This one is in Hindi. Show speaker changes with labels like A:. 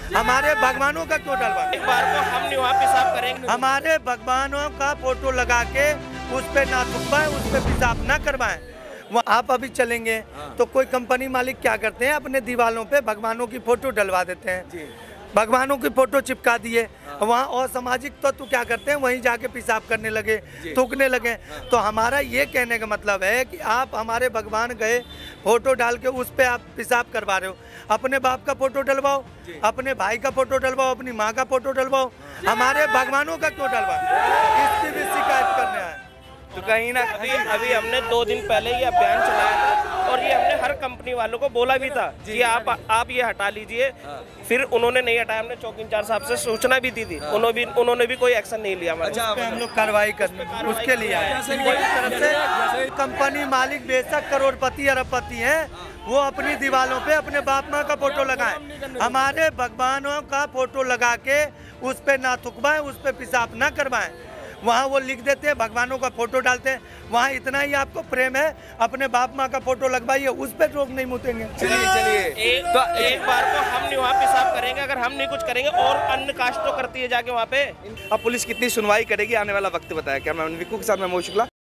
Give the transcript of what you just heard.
A: हमारे भगवानों का क्यों डलवा?
B: एक बार को हम नहीं वहाँ पेशाब करेंगे।
A: हमारे भगवानों का फोटो लगा के उस पे ना थुकवाएं, उस पे पेशाब ना करवाएं। वहाँ आप अभी चलेंगे तो कोई कंपनी मालिक क्या करते हैं, अपने दीवालों पे भगवानों की फोटो डलवा देते हैं, भगवानों की फोटो चिपका दिए। वहाँ असामाजिक तत्व क्या करते हैं, वहीं जाके पेशाब करने लगे, थूकने लगे। तो हमारा ये कहने का मतलब है कि आप हमारे भगवान गए फोटो डाल के उस पे आप पेशाब करवा रहे हो। अपने बाप का फोटो डलवाओ, अपने भाई का फोटो डलवाओ, अपनी माँ का फोटो डलवाओ, हमारे भगवानों का क्यों डलवाओ? इसकी भी शिकायत करने आए।
B: तो कहीं ना कहीं अभी हमने 2 दिन पहले ये अभियान चलाया था और ये हमने हर कंपनी वालों को बोला भी था कि आप ये हटा लीजिए। फिर उन्होंने नहीं हटाया, हमने चौकी इंचार्ज साहब से सूचना भी दी थी, उन्होंने भी कोई एक्शन नहीं लिया।
A: हम लोग कार्रवाई करने उसके लिए आए। तरफ से कंपनी मालिक बेशक करोड़पति अरबपति हैं, वो अपनी दीवालों पे अपने बाप माँ का फोटो लगाएं, हमारे भगवानों का फोटो लगा के उस पे ना थुकवाएं, उस पे पेशाब ना करवाएं। वहाँ वो लिख देते हैं, भगवानों का फोटो डालते हैं। वहाँ इतना ही आपको प्रेम है, अपने बाप माँ का फोटो लगवाइए, उस पर लोग नहीं मुतेंगे।
B: चलिए एक बार को हम नहीं वहाँ पेशाब करेंगे, अगर हम नहीं कुछ करेंगे और अन्य कास्ट तो करती है जाके वहाँ पे।
C: अब पुलिस कितनी सुनवाई करेगी, आने वाला वक्त बताया। कैमरामैन विक्कू के साथ मैं मोहित शुक्ला।